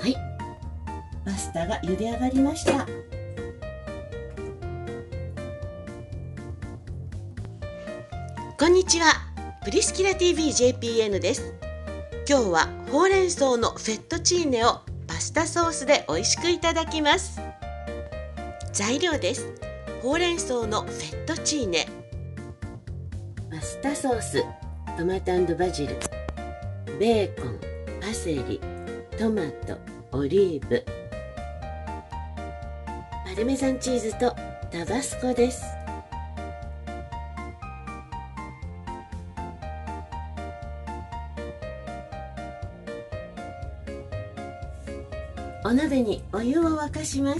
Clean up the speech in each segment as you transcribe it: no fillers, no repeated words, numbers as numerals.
はい、パスタが茹で上がりました。こんにちは、プリスキラ TVJPN です。今日はほうれん草のフェットチーネをパスタソースで美味しくいただきます。材料です。ほうれん草のフェットチーネ、パスタソース、トマト&バジル、ベーコン、パセリ、トマト、オリーブ、パルメザンチーズとタバスコです。お鍋にお湯を沸かします。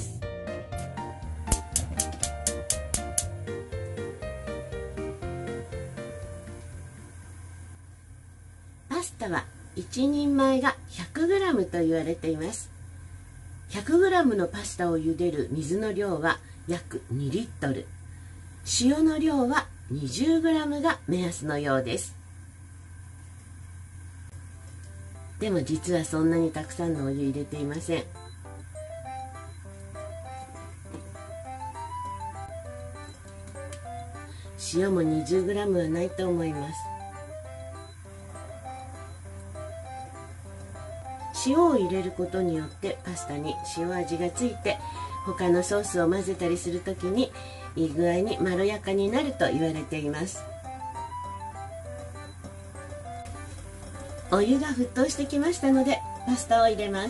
パスタは1人前が 100g と言われています。100g のパスタを茹でる水の量は約2リットル。塩の量は 20g が目安のようです。でも実はそんなにたくさんのお湯入れていません。塩も 20g はないと思います。塩を入れることによってパスタに塩味がついて、他のソースを混ぜたりするときにいい具合にまろやかになると言われています。お湯が沸騰してきましたのでパスタを入れます。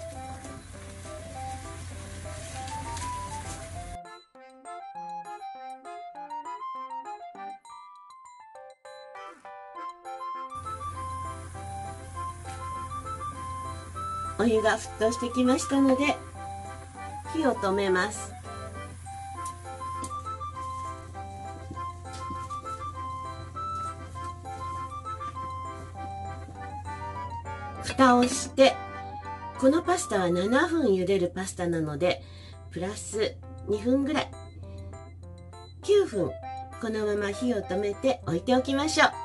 お湯が沸騰してきましたので火を止めます。蓋をして、このパスタは7分茹でるパスタなのでプラス2分ぐらい、9分このまま火を止めて置いておきましょう。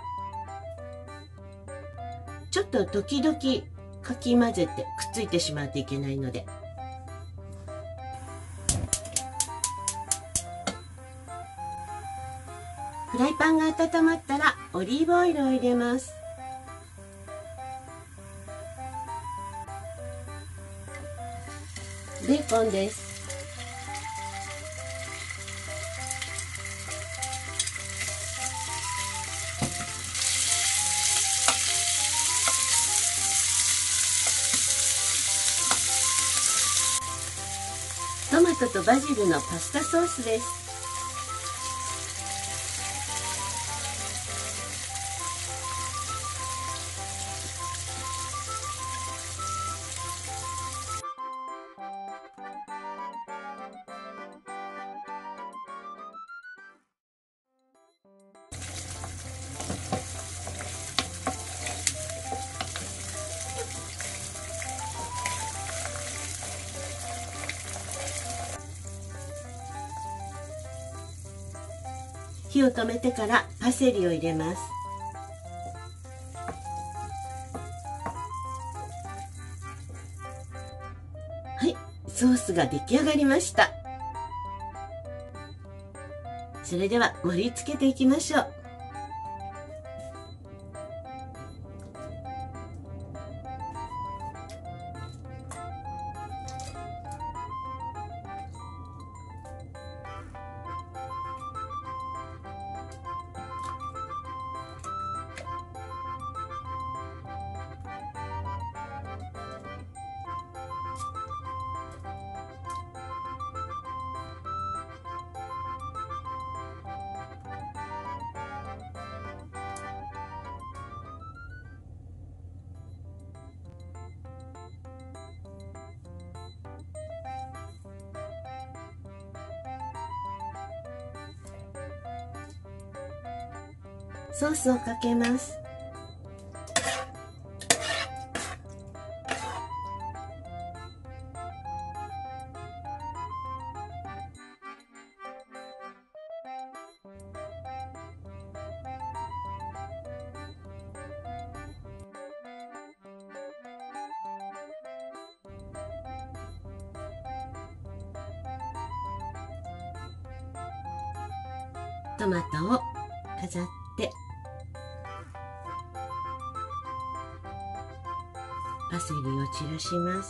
ちょっと時々かき混ぜてくっついてしまうといけないので、フライパンが温まったらオリーブオイルを入れます。ベーコンです。トマトとバジルのパスタソースです。火を止めてからパセリを入れます。はい、ソースが出来上がりました。それでは盛り付けていきましょう。ソースをかけます。 トマトを飾ってパセリを散らします。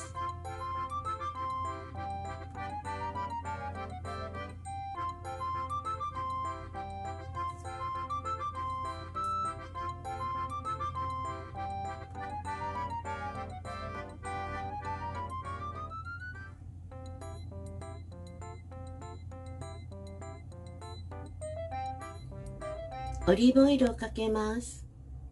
オリーブオイルをかけます。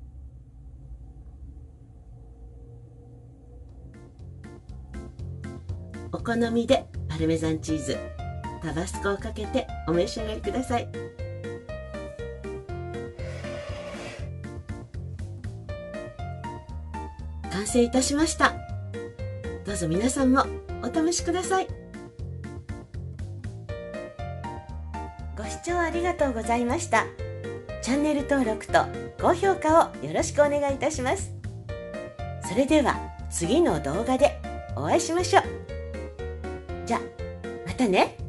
お好みでパルメザンチーズ、タバスコをかけてお召し上がりください。完成いたしました。どうぞ皆さんもお試しください。ご視聴ありがとうございました。チャンネル登録と高評価をよろしくお願いいたします。それでは次の動画でお会いしましょう。じゃあまたね。